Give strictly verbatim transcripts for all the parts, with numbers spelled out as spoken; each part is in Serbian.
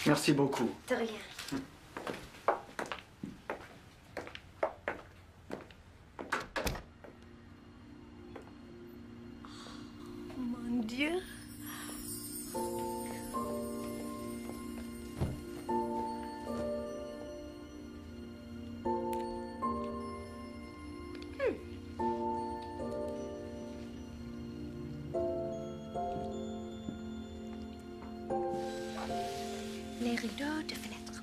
Merci beaucoup. De rien. Mon Dieu. Les rideaux de fenêtre.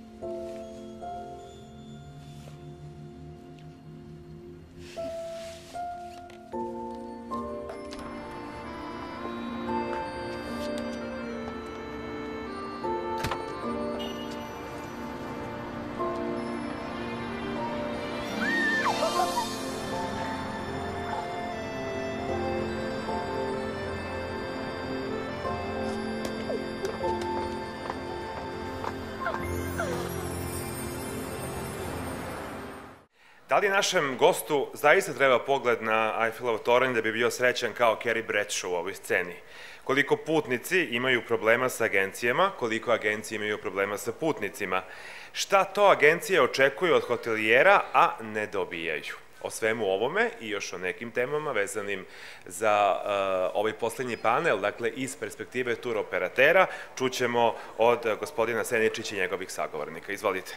Da li našem gostu zaista treba pogled na Eiffelov toranj da bi bio srećan kao Carrie Bradshaw u ovoj sceni? Koliko putnici imaju problema sa agencijama, koliko agencije imaju problema sa putnicima? Šta to agencije očekuju od hotelijera, a ne dobijaju? O svemu ovome i još o nekim temama vezanim za uh, ovaj poslednji panel, dakle iz perspektive tur operatera, čućemo od gospodina Seničića i njegovih sagovornika. Izvolite.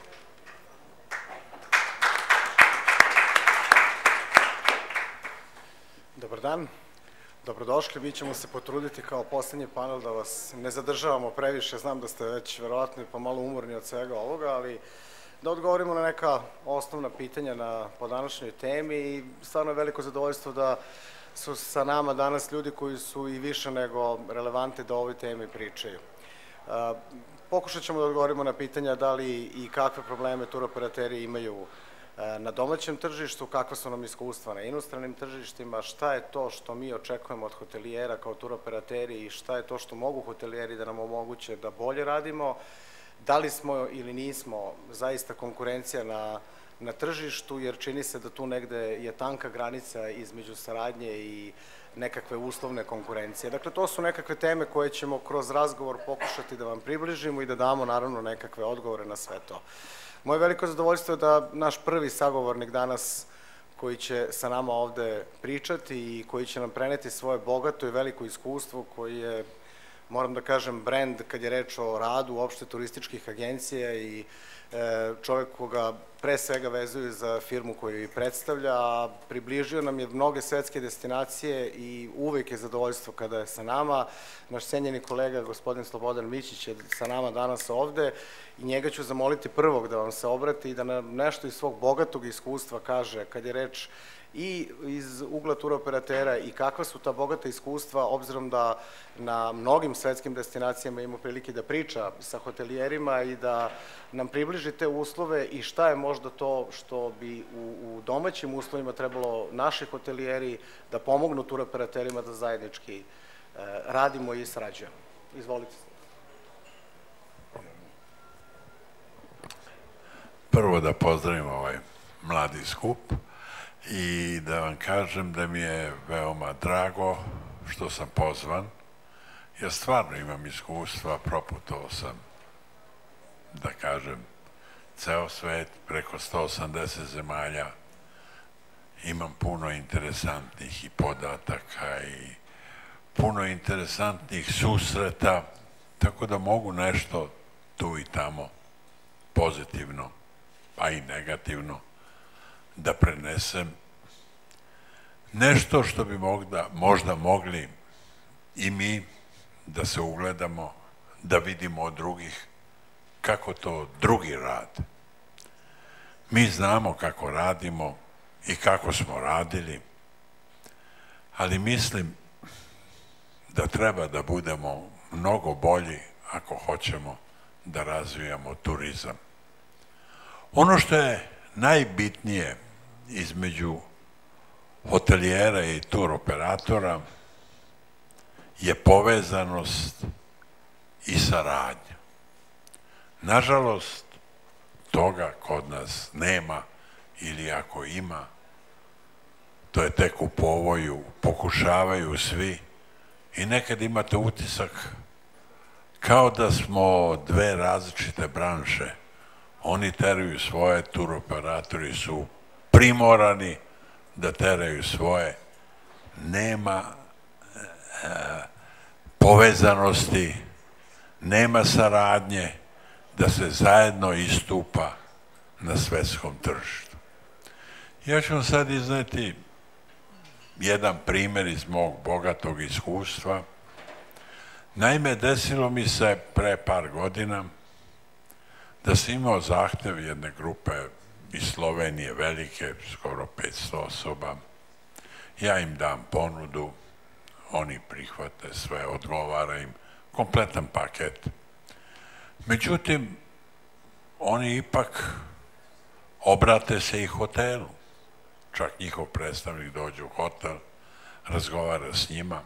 Dobar dan, dobrodošli. Mi ćemo se potruditi kao poslednji panel da vas ne zadržavamo previše. Znam da ste već verovatno i pomalo umorni od svega ovoga, ali da odgovorimo na neka osnovna pitanja na, po današnjoj temi i stvarno je veliko zadovoljstvo da su sa nama danas ljudi koji su i više nego relevantni da o ovoj temi pričaju. Uh, pokušat ćemo da odgovorimo na pitanja da li i kakve probleme turoperateri imaju na domaćem tržištu, kakva su nam iskustva na inostranim tržištima, šta je to što mi očekujemo od hotelijera kao turoperateri i šta je to što mogu hotelijeri da nam omoguće da bolje radimo, da li smo ili nismo zaista konkurencija na, na tržištu, jer čini se da tu negde je tanka granica između saradnje i nekakve uslovne konkurencije. Dakle, to su nekakve teme koje ćemo kroz razgovor pokušati da vam približimo i da damo naravno nekakve odgovore na sve to. Moje veliko zadovoljstvo je da naš prvi sagovornik danas koji će sa nama ovde pričati i koji će nam preneti svoje bogato i veliko iskustvo, koji je, moram da kažem, brend kad je reč o radu uopšte turističkih agencija i čovek koga pre svega vezuju za firmu koju i predstavlja, a približio nam je mnoge svetske destinacije i uvek je zadovoljstvo kada je sa nama. Naš cenjeni kolega, gospodin Slobodan Mićić, je sa nama danas ovde i njega ću zamoliti prvog da vam se obrati i da nam nešto iz svog bogatog iskustva kaže kad je reč i iz ugla turoperatera i kakva su ta bogata iskustva, obzirom da na mnogim svetskim destinacijama ima prilike da priča sa hotelijerima i da nam približi te uslove i šta je možda to što bi u, u domaćim uslovima trebalo naši hotelijeri da pomognu turoperaterima da zajednički e, radimo i sarađujemo. Izvolite. Prvo da pozdravim ovaj mladi skup i da vam kažem da mi je veoma drago što sam pozvan. Ja stvarno imam iskustva, proputovao sam, da kažem, ceo svet, preko sto osamdeset zemalja. Imam puno interesantnih i podataka i puno interesantnih susreta, tako da mogu nešto tu i tamo pozitivno, a i negativno, da prenesem nešto što bi možda, možda mogli i mi da se ugledamo, da vidimo od drugih kako to drugi rade. Mi znamo kako radimo i kako smo radili, ali mislim da treba da budemo mnogo bolji ako hoćemo da razvijamo turizam. Ono što je najbitnije između hotelijera i tur operatora je povezanost i saradnja. Nažalost, toga kod nas nema ili ako ima, to je tek u povoju, pokušavaju svi i nekad imate utisak kao da smo dve različite branše. Oni teraju svoje, turoperatori su primorani da teraju svoje. Nema e, povezanosti, nema saradnje da se zajedno istupa na svetskom tržištu. Ja ću vam sad izneti jedan primjer iz mog bogatog iskustva. Naime, desilo mi se pre par godina da sam imao zahtev jedne grupe iz Slovenije, velike, skoro petsto osoba. Ja im dam ponudu, oni prihvate sve, odgovara im, kompletan paket. Međutim, oni ipak obrate se i hotelu. Čak njihov predstavnik dođe u hotel, razgovara s njima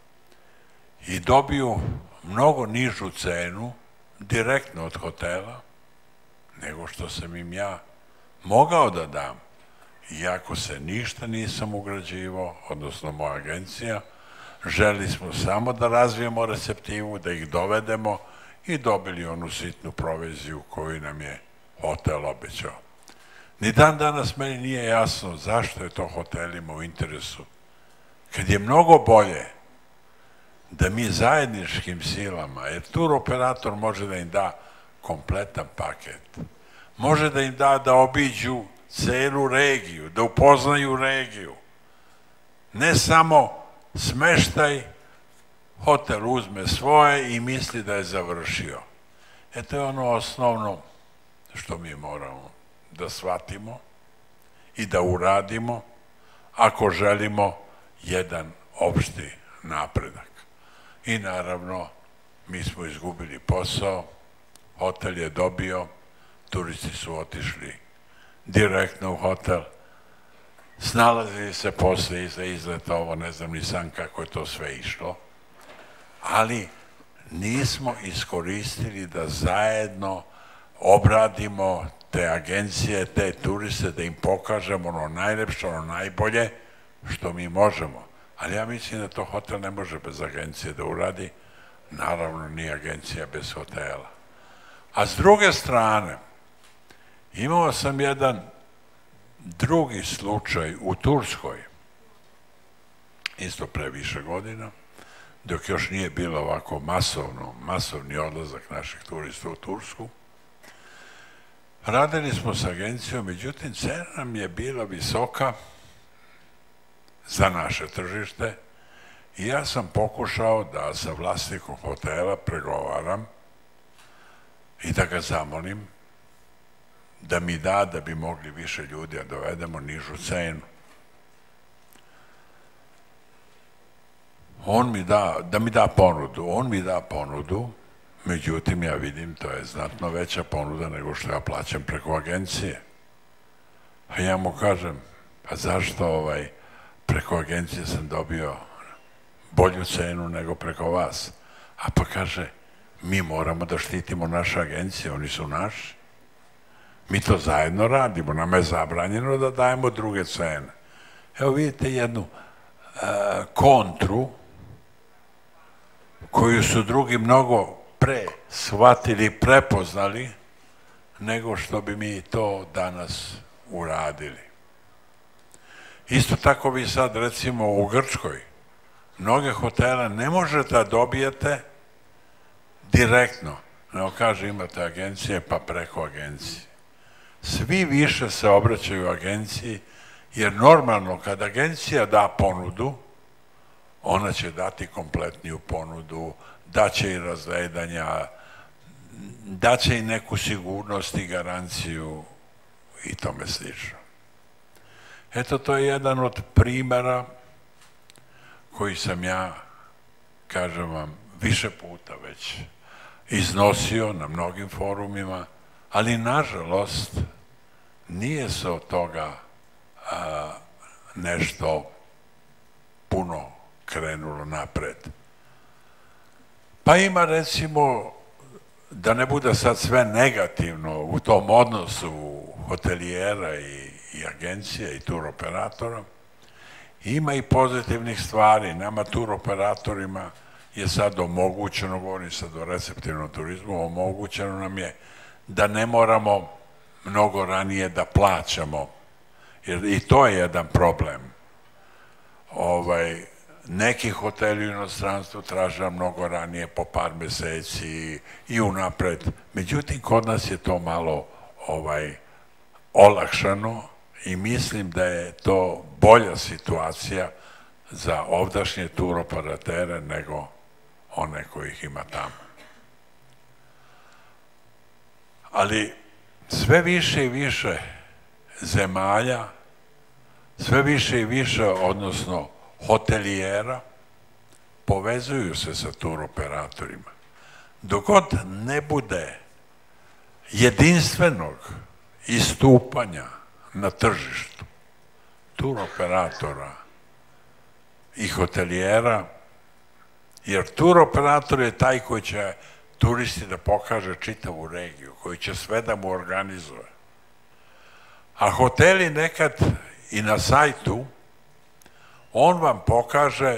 i dobiju mnogo nižu cenu direktno od hotela nego što sam im ja mogao da dam. Iako se ništa nisam ugrađivao, odnosno moja agencija, želi smo samo da razvijemo receptivu, da ih dovedemo i dobili onu sitnu proviziju koju nam je hotel obećao. Ni dan danas meni nije jasno zašto je to hotelima u interesu, kad je mnogo bolje da mi zajedničkim silama, jer tur operator može da im da kompletan paket, može da im da da obiđu celu regiju, da upoznaju regiju, ne samo smeštaj, hotel uzme svoje i misli da je završio. E to je ono osnovno što mi moramo da shvatimo i da uradimo ako želimo jedan opšti napredak. I naravno, mi smo izgubili posao, hotel je dobio, turisti su otišli direktno u hotel, snalazili se posle iza izleta, ovo ne znam ni sam kako je to sve išlo, ali nismo iskoristili da zajedno obradimo te agencije, te turiste, da im pokažemo ono najlepše, ono najbolje što mi možemo. Ali ja mislim da to hotel ne može bez agencije da uradi, naravno ni agencija bez hotela. A s druge strane, imao sam jedan drugi slučaj u Turskoj, isto pre više godina, dok još nije bilo ovako masovno, masovni odlazak naših turista u Tursku. Radili smo s agencijom, međutim, cena nam je bila visoka za naše tržište i ja sam pokušao da sa vlasnikom hotela pregovaram i da ga zamolim da mi da, da bi mogli više ljudi da dovedemo nižu cenu. On mi da, da mi da ponudu, on mi da ponudu, međutim ja vidim to je znatno veća ponuda nego što ja plaćam preko agencije. A ja mu kažem, pa zašto ovaj, preko agencije sam dobio bolju cenu nego preko vas? A pa kaže, mi moramo da štitimo naše agencije, oni su naši. Mi to zajedno radimo, nama je zabranjeno da dajemo druge cene. Evo vidite jednu kontru koju su drugi mnogo pre shvatili, prepoznali, nego što bi mi to danas uradili. Isto tako vi sad, recimo, u Grčkoj, mnoge hotele ne možete da dobijete direktno, nego kaže imate agencije, pa preko agencije. Svi više se obraćaju agenciji, jer normalno kad agencija da ponudu, ona će dati kompletniju ponudu, daće i razgledanja, daće i neku sigurnost i garanciju i tome slično. Eto, to je jedan od primjera koji sam ja, kažem vam, više puta već iznosio na mnogim forumima, ali nažalost nije se od toga nešto puno krenulo napred. Pa ima, recimo, da ne bude sad sve negativno u tom odnosu hotelijera i, i agencija i turoperatora, ima i pozitivnih stvari. Nama turoperatorima je sad omogućeno, govorim sad o receptivnom turizmu, omogućeno nam je da ne moramo mnogo ranije da plaćamo, jer i to je jedan problem. Ovaj, neki hoteli u inostranstvu traže mnogo ranije, po par meseci i unapred. Međutim, kod nas je to malo ovaj, olakšano i mislim da je to bolja situacija za ovdašnje turoperatere nego one kojih ima tamo. Ali sve više i više zemalja, sve više i više, odnosno hotelijera, povezuju se sa turoperatorima. Dok god ne bude jedinstvenog istupanja na tržištu turoperatora i hotelijera, jer turoperator je taj koji će turisti da pokaže čitavu regiju, koji će sve da mu organizuje. A hoteli nekad i na sajtu, on vam pokaže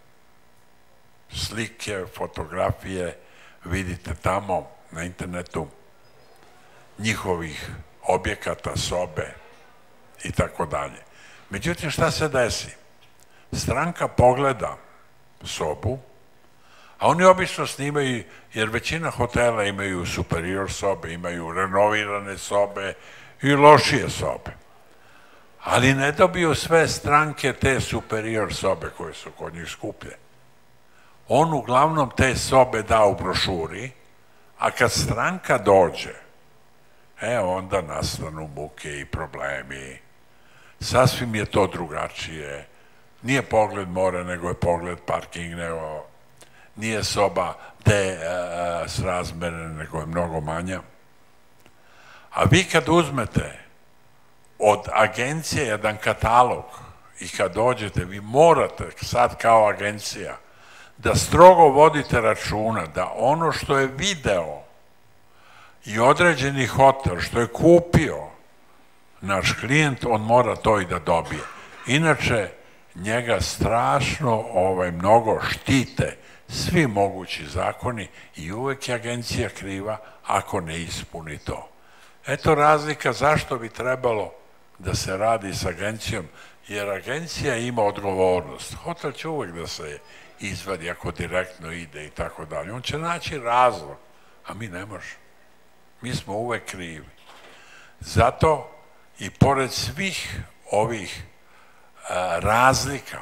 slike, fotografije, vidite tamo na internetu njihovih objekata, sobe i tako dalje. Međutim, šta se desi? Stranka pogleda sobu, a oni obično snimaju, jer većina hotela imaju superior sobe, imaju renovirane sobe i lošije sobe. Ali ne dobiju sve stranke te superior sobe koje su kod njih skuplje. On uglavnom te sobe da u brošuri, a kad stranka dođe, e onda nastanu muke i problemi. Sasvim je to drugačije. Nije pogled more, nego je pogled parking, nego nije soba te srazmerne, nego je mnogo manja. A vi kad uzmete od agencije jedan katalog i kad dođete, vi morate sad kao agencija da strogo vodite računa da ono što je video i određeni hotel, što je kupio naš klijent, on mora to i da dobije. Inače, njega strašno ovaj, mnogo štite svi mogući zakoni i uvek je agencija kriva ako ne ispuni to. Eto razlika zašto bi trebalo da se radi s agencijom, jer agencija ima odgovornost. Hotel će uvek da se izvadi ako direktno ide i tako dalje. On će naći razlog, a mi ne možemo. Mi smo uvek krivi. Zato i pored svih ovih a, razlika,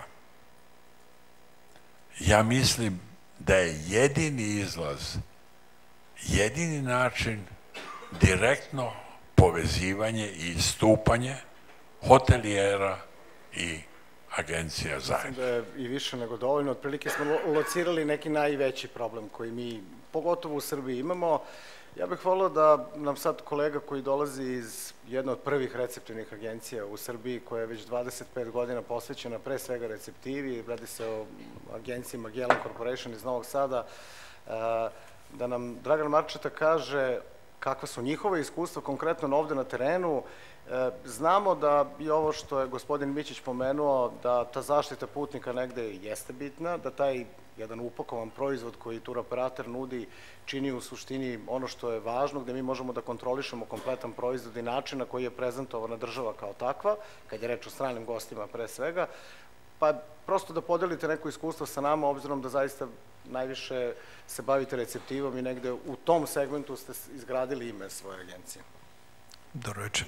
ja mislim da je jedini izlaz, jedini način direktno povezivanje i istupanje hotelijera i agencija zajedno. Mislim da je i više nego dovoljno. Otprilike smo locirali neki najveći problem koji mi, pogotovo u Srbiji, imamo. Ja bih volio da nam sad kolega koji dolazi iz jedne od prvih receptivnih agencija u Srbiji, koja je već dvadeset pet godina posvećena pre svega receptivi, radi se o agenciji Magellan Corporation iz Novog Sada, da nam Dragan Marčeta kaže kakva su njihove iskustva konkretno ovde na terenu. Znamo da i ovo što je gospodin Mićić pomenuo, da ta zaštita putnika negde jeste bitna, da taj jedan upakovan proizvod koji turoperator nudi čini u suštini ono što je važno, gde mi možemo da kontrolišemo kompletan proizvod i način na koji je prezentovana država kao takva, kad je reč o stranim gostima pre svega, pa prosto da podelite neko iskustvo sa nama, obzirom da zaista najviše se bavite receptivom i negde u tom segmentu ste izgradili ime svoje agencije. Dobro večer.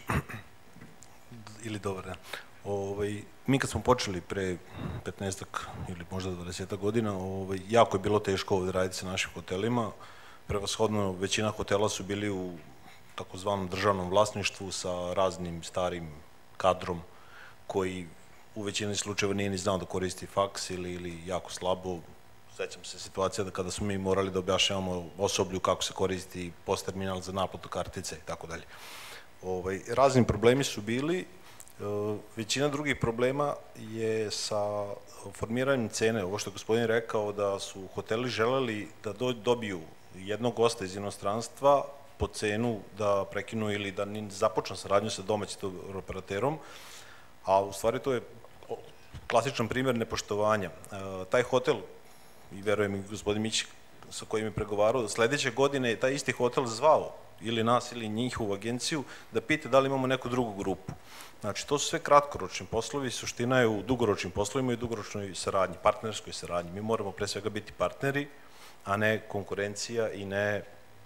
Ili dobar dan. Ovaj, mi kad smo počeli pre petnaestak ili možda dvadesetak godina, ovaj, jako je bilo teško ovde raditi sa našim hotelima. Prevashodno, većina hotela su bili u takozvanom državnom vlasništvu sa raznim starim kadrom koji u većini slučajeva nije ni znao da koristi faks ili, ili jako slabo. Sećam se situacija da kada smo mi morali da objašnjavamo osoblju kako se koristi post terminal za naplatu kartice i tako dalje. Ovaj, razni problemi su bili. Većina drugih problema je sa formiranjem cene. Ovo što je gospodin rekao da su hoteli želeli da dobiju jednog gosta iz inostranstva po cenu da prekinu ili da započnu saradnju sa domaćim operaterom, a u stvari to je klasičan primjer nepoštovanja. Taj hotel i verujem i gospodin Mić sa kojim je pregovarao, da sledeće godine je taj isti hotel zvao ili nas ili njihovu agenciju da pita da li imamo neku drugu grupu. Znači, to su sve kratkoročni poslovi, suština je u dugoročnim poslovima i dugoročnoj saradnji, partnerskoj saradnji. Mi moramo pre svega biti partneri, a ne konkurencija i ne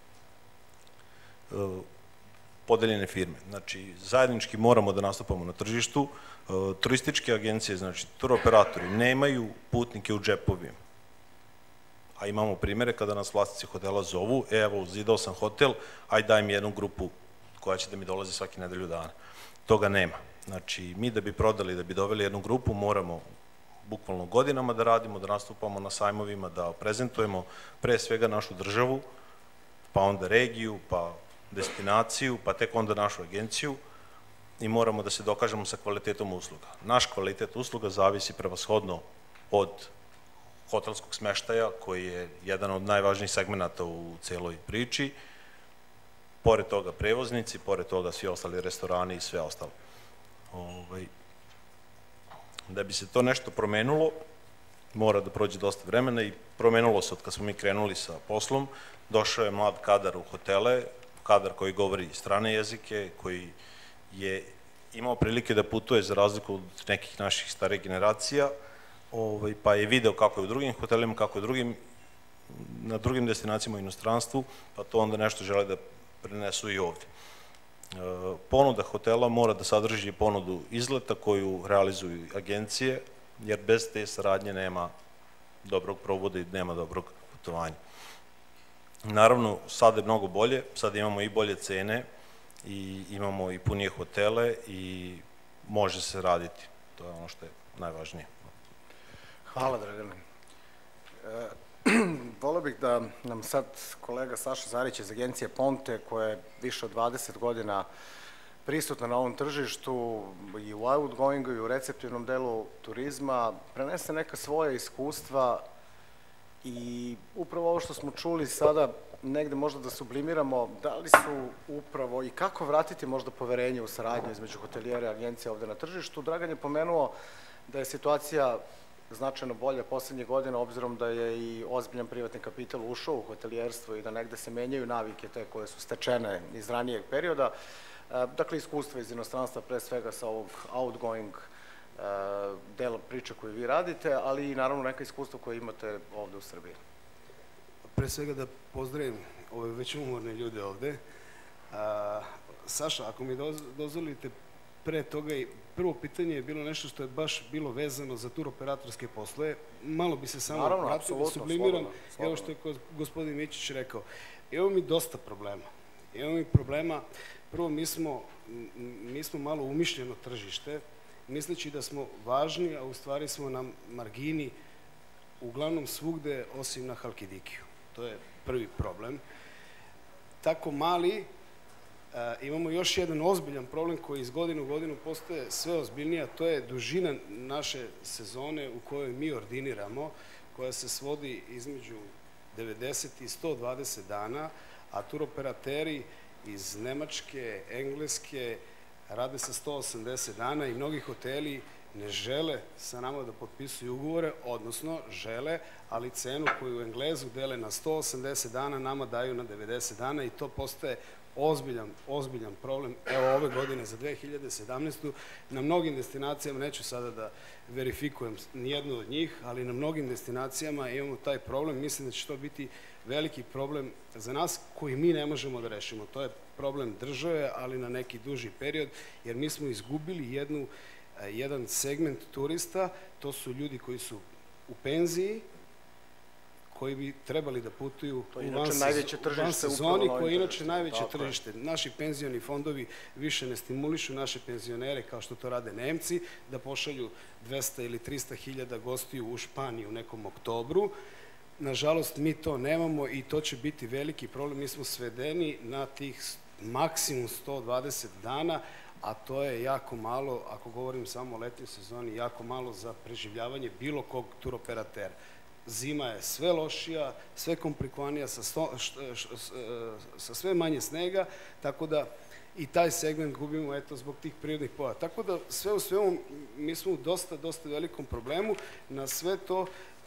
uh, podeljene firme. Znači, zajednički moramo da nastupamo na tržištu. Uh, turističke agencije, znači, turoperatori, nemaju putnike u džepovima. A imamo primere kada nas vlasnici hotela zovu, evo, zidao sam hotel, aj daj mi jednu grupu koja će da mi dolazi svaki nedelju dana. Toga nema. Znači, mi da bi prodali, da bi doveli jednu grupu, moramo bukvalno godinama da radimo, da nastupamo na sajmovima, da prezentujemo pre svega našu državu, pa onda regiju, pa destinaciju, pa tek onda našu agenciju i moramo da se dokažemo sa kvalitetom usluga. Naš kvalitet usluga zavisi prevashodno od hotelskog smeštaja, koji je jedan od najvažnijih segmenata u celoj priči, pored toga prevoznici, pored toga svi ostali restorani i sve ostalo. Ovaj, da bi se to nešto promenilo, mora da prođe dosta vremena i promenilo se od kad smo mi krenuli sa poslom. Došao je mlad kadar u hotele, kadar koji govori strane jezike, koji je imao prilike da putuje za razliku od nekih naših starih generacija, ovaj, pa je video kako je u drugim hotelima, kako je drugim, na drugim destinacijama u inostranstvu, pa to onda nešto žele da prenesu i ovde. E, ponuda hotela mora da sadrži ponudu izleta koju realizuju agencije, jer bez te saradnje nema dobrog provoda i nema dobrog putovanja. Naravno, sad je mnogo bolje, sad imamo i bolje cene i imamo i punije hotele i može se raditi. To je ono što je najvažnije. Hvala, Dragane. E, volio bih da nam sad kolega Saša Zarić iz agencije Ponte, koja je više od dvadeset godina prisutna na ovom tržištu i u outgoingu i u receptivnom delu turizma, prenese neka svoja iskustva i upravo ovo što smo čuli sada, negde možda da sublimiramo, da li su upravo i kako vratiti možda poverenje u saradnju između hotelijera i agencija ovde na tržištu. Dragan je pomenuo da je situacija značajno bolja poslednjih godina, obzirom da je i ozbiljan privatni kapital ušao u hotelijerstvo i da negde se menjaju navike te koje su stečene iz ranijeg perioda. Dakle, iskustva iz inostranstva, pre svega sa ovog outgoing dela priče koju vi radite, ali i naravno neka iskustva koje imate ovde u Srbiji. Pre svega da pozdravim ove već umorne ljude ovde. Saša, ako mi dozvolite, pre toga i prvo pitanje je bilo nešto što je baš bilo vezano za turoperatorske poslove. Malo bi se samo vratio da sublimiram evo što je gospodin Mićić rekao. Evo mi dosta problema. Evo mi problema, prvo mi smo, mi smo malo umišljeno tržište, misleći da smo važni, a u stvari smo na margini uglavnom svugde osim na Halkidikiju. To je prvi problem. Tako mali, imamo još jedan ozbiljan problem koji iz godine u godinu postaje sve ozbiljnija, to je dužina naše sezone u kojoj mi ordiniramo, koja se svodi između devedeset i sto dvadeset dana, a turoperateri iz Nemačke, Engleske rade sa sto osamdeset dana i mnogi hoteli ne žele sa nama da potpisuju ugovore, odnosno žele, ali cenu koju Englezu dele na sto osamdeset dana nama daju na devedeset dana i to postaje ozbiljan, ozbiljan problem. Evo ove godine za dve hiljade sedamnaestu na mnogim destinacijama, neću sada da verifikujem nijednu od njih, ali na mnogim destinacijama imamo taj problem. Mislim da će to biti veliki problem za nas koji mi ne možemo da rešimo. To je problem države, ali na neki duži period, jer mi smo izgubili jednu, jedan segment turista, to su ljudi koji su u penziji, koji bi trebali da putuju u van sezoni, koji je inače najveće tržište. Naši penzioni fondovi više ne stimulišu naše penzionere kao što to rade Nemci, da pošalju dvesta ili trista hiljada gostiju u Španiju u nekom oktobru. Nažalost, mi to nemamo i to će biti veliki problem. Mi smo svedeni na tih maksimum sto dvadeset dana, a to je jako malo, ako govorim samo o letnjoj sezoni, jako malo za preživljavanje bilo kog turoperatera. Zima je sve lošija, sve komplikovanija, sa, sto, š, š, š, sa sve manje snega, tako da i taj segment gubimo eto zbog tih prirodnih pojava. Tako da sve u svemu mi smo u dosta, dosta velikom problemu. Na sve to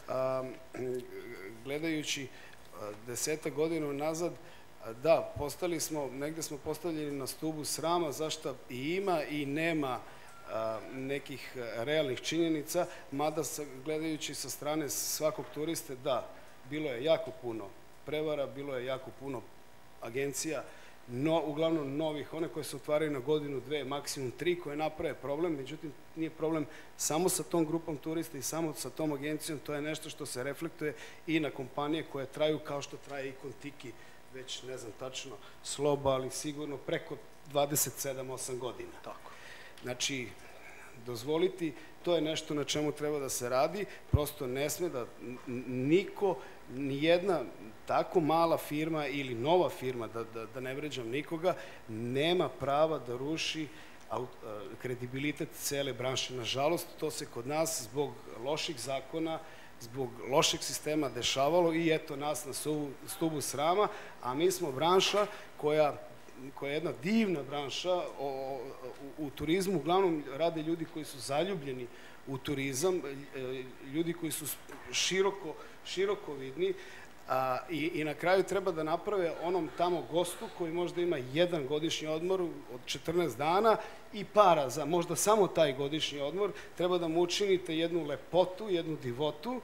gledajući desetak godina nazad, da, postali smo, negde smo postavljeni na stubu srama, zašto i ima i nema nekih realnih činjenica, mada gledajući sa strane svakog turiste, da, bilo je jako puno prevara, bilo je jako puno agencija, no, uglavnom novih, one koje se otvaraju na godinu, dve, maksimum tri, koje naprave problem, međutim, nije problem samo sa tom grupom turista i samo sa tom agencijom, to je nešto što se reflektuje i na kompanije koje traju kao što traje i Kontiki, već ne znam tačno sloba, ali sigurno preko dvadeset sedam osam godina. Tako. Znači, dozvoliti, to je nešto na čemu treba da se radi, prosto ne sme da niko, nijedna tako mala firma ili nova firma, da, da, da ne vređam nikoga, nema prava da ruši kredibilitet cele branše. Nažalost, to se kod nas zbog loših zakona, zbog lošeg sistema dešavalo i eto nas na stubu srama, a mi smo branša koja koja je jedna divna branša u turizmu, uglavnom rade ljudi koji su zaljubljeni u turizam, ljudi koji su široko, široko vidni i na kraju treba da naprave onom tamo gostu koji možda ima jedan godišnji odmor od četrnaest dana i para za možda samo taj godišnji odmor, treba da mu učinite jednu lepotu, jednu divotu,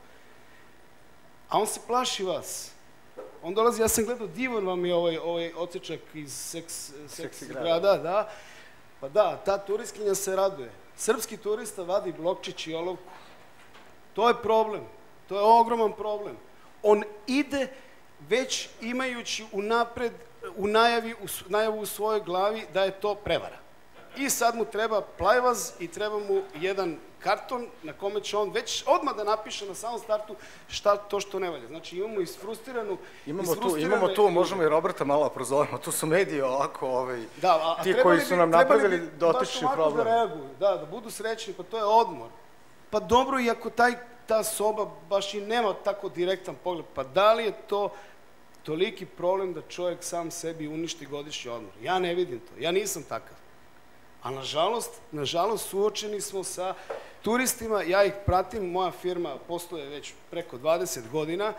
a on se plaši vas. On dolazi, ja sam gledao, divan vam je ovaj, ovaj odsečak iz seks, seks grada, da. Pa da, ta turistkinja se raduje. Srpski turista vadi blokčić i olovku. To je problem. To je ogroman problem. On ide već imajući unapred, u najavi, u najavu u svojoj glavi da je to prevara. I sad mu treba plajvaz i treba mu jedan karton na kome će on već odmah da napiše na samom startu šta to što ne valja. Znači imamo isfrustiranu... Imamo tu, imamo tu, možemo i Roberta malo prozovemo, tu su mediji ovako, ti koji su nam napravili dotični problem. Da reaguju, da, da budu srećni, pa to je odmor. Pa dobro, i ako ta soba baš i nema tako direktan pogled, pa da li je to toliki problem da čovjek sam sebi uništi godišnji odmor? Ja ne vidim to, ja nisam takav. A nažalost, nažalost, suočeni smo sa turistima, ja ih pratim, moja firma posluje već preko dvadeset godina,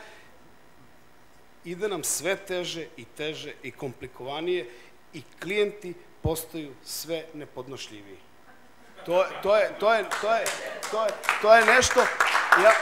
ide nam sve teže i teže i komplikovanije i klijenti postaju sve nepodnošljiviji. To, to je, to je, to je, to je, to je nešto, ja,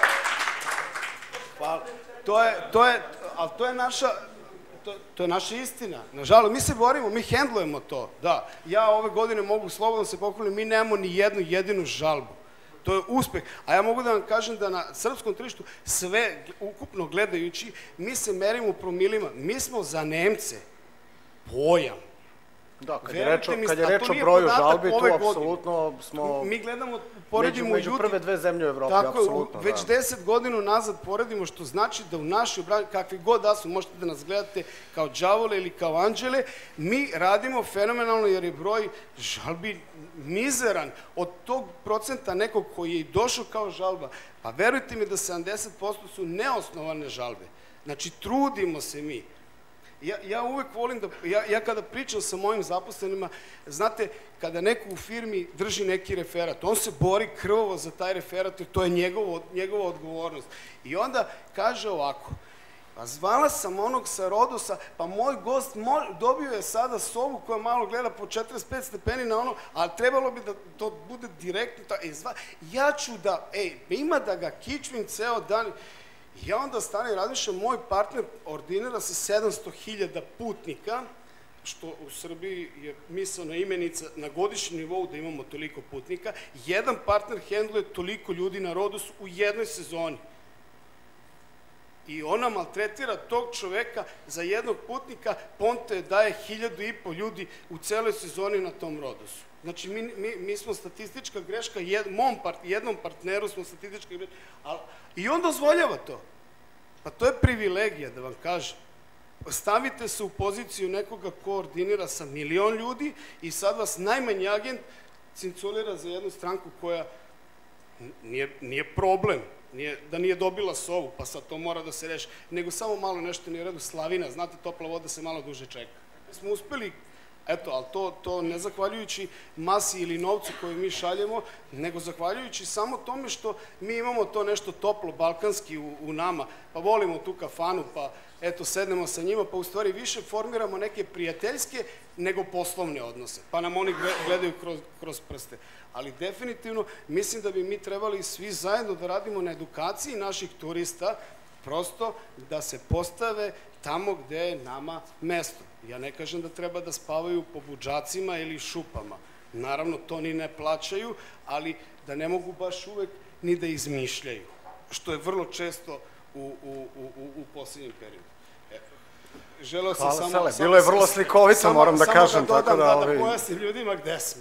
hvala, to je, to je, ali to je naša, to je naša istina. Nažalost, mi se borimo, mi hendlujemo to, da. Ja ove godine mogu slobodno se pohvalim, mi nemamo ni jednu jedinu žalbu. To je uspeh. A ja mogu da vam kažem da na srpskom tržištu sve ukupno gledajući, mi se merimo u promilima. Mi smo za Nemce pojam. Da, kad je reč o broju žalbi, tu apsolutno smo... Mi gledamo, poredimo ljudi... Među prve dve zemlje u Evropi, apsolutno, da. Tako, već deset godina nazad poredimo, što znači da u našoj branši, kakvi god da su, možete da nas gledate kao đavole ili kao anđele, mi radimo fenomenalno jer je broj žalbi mizeran. Od tog procenta nekog koji je i došao kao žalba, pa verujte mi da sedamdeset posto su neosnovane žalbe. Znači, trudimo se mi. Ja uvek volim da, ja kada pričam sa mojim zaposlenima, znate, kada neko u firmi drži neki referat, on se bori krvavo za taj referat jer to je njegova odgovornost. I onda kaže ovako, pa zvala sam onog sa Rodosa, pa moj gost dobio je sada sobu koja malo gleda po četrdeset pet stepeni na ono, ali trebalo bi da to bude direktno, ja ću da, ej, ima da ga kičvim ceo dan. Ja onda stane i razmišljam, moj partner ordinira sa sedamsto hiljada putnika, što u Srbiji je mislena imenica na godišnjem nivou da imamo toliko putnika, jedan partner hendluje toliko ljudi na Rodosu u jednoj sezoni. I ona maltretira tog čoveka za jednog putnika, Ponte daje hiljadu i po ljudi u celoj sezoni na tom Rodosu. Znači, mi smo statistička greška, jednom partneru smo statistička greška, i on dozvoljava to. Pa to je privilegija, da vam kažem. Stavite se u poziciju nekoga ko ordinira sa milion ljudi i sad vas najmanji agent cinculira za jednu stranku koja nije problem, da nije dobila sovu, pa sad to mora da se reši, nego samo malo nešto nije u redu, slavina, znate, topla voda se malo duže čeka. Mi smo uspeli, Eto, ali to, to ne zahvaljujući masi ili novcu koju mi šaljemo, nego zahvaljujući samo tome što mi imamo to nešto toplo, balkanski u, u nama, pa volimo tu kafanu, pa eto, sednemo sa njima, pa u stvari više formiramo neke prijateljske nego poslovne odnose, pa nam oni gledaju kroz, kroz prste. Ali definitivno mislim da bi mi trebali svi zajedno da radimo na edukaciji naših turista, prosto da se postave tamo gde je nama mesto. Ja ne kažem da treba da spavaju po budžacima ili šupama. Naravno, to ni ne plaćaju, ali da ne mogu baš uvek ni da izmišljaju, što je vrlo često u, u, u, u posljednjem periodu. Želeo sam samo... Hvala, Sele, bilo je vrlo slikovito, moram da kažem. Samo da dodam, da pojasnim ljudima gde smo.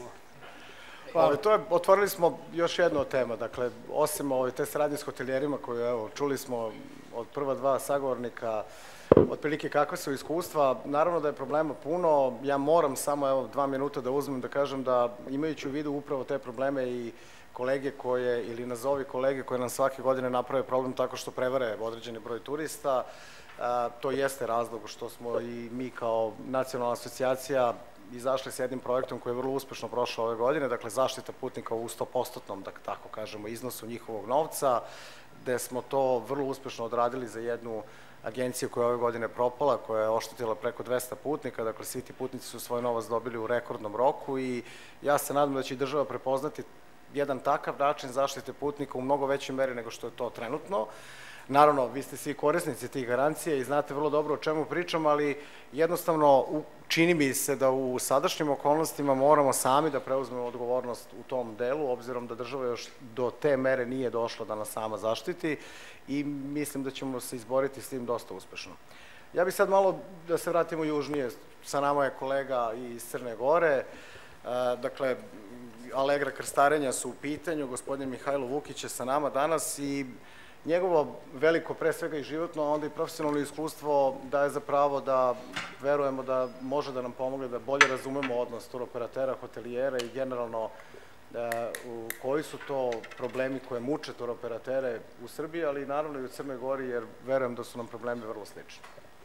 To je, otvorili smo još jednu od tema, dakle, osim te saradnje s hotelijerima koju, evo, čuli smo od prva dva sagovornika, otprilike kakve su iskustva, naravno da je problema puno, ja moram samo, evo, dva minuta da uzmem da kažem da imajući u vidu upravo te probleme i kolege koje, ili nazovi kolege koje nam svake godine naprave problem tako što prevare određeni broj turista, to jeste razlog što smo i mi kao nacionalna asocijacija izašli s jednim projektom koji je vrlo uspešno prošao ove godine, dakle zaštita putnika u sto posto, da tako kažemo, iznosu njihovog novca, gde smo to vrlo uspešno odradili za jednu agenciju koja je ove godine propala, koja je oštetila preko dvesta putnika, dakle svi ti putnici su svoj novac dobili u rekordnom roku i ja se nadam da će i država prepoznati jedan takav način zaštite putnika u mnogo većoj meri nego što je to trenutno. Naravno, vi ste svi korisnici tih garancija i znate vrlo dobro o čemu pričam, ali jednostavno čini mi se da u sadašnjim okolnostima moramo sami da preuzmemo odgovornost u tom delu, obzirom da država još do te mere nije došla da nas sama zaštiti i mislim da ćemo se izboriti s tim dosta uspešno. Ja bih sad malo da se vratimo južnije, sa nama je kolega iz Crne Gore, dakle, Alegra krstarenja su u pitanju, gospodin Mihajlo Vukić je sa nama danas i njegovo veliko, pre svega i životno, a onda i profesionalno iskustvo daje za pravo da verujemo da može da nam pomogne da bolje razumemo odnos turoperatera, hotelijera i generalno koji su to problemi koje muče turoperatere u Srbiji, ali naravno i u Crnoj Gori, jer verujem da su nam problemi vrlo slični.